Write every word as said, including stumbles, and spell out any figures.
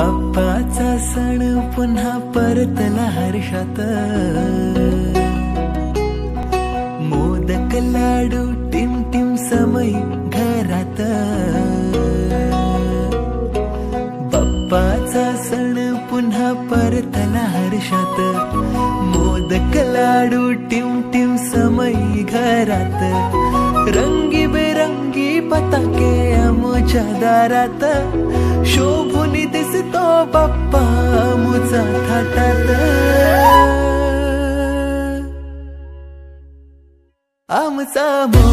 बाप्पाचा सण पुन्हा परतला हर्षात, मोदक लाडू टिम टिम समई घरात। बाप्पाचा सण पुन्हा परतला हर्षात, मोदक लाडू टिम टिम समई घरात। रंगी बेरंगी पताके आमच्या दारात, शोभून दिसतो बाप्पा आमचा थाटात। आमचा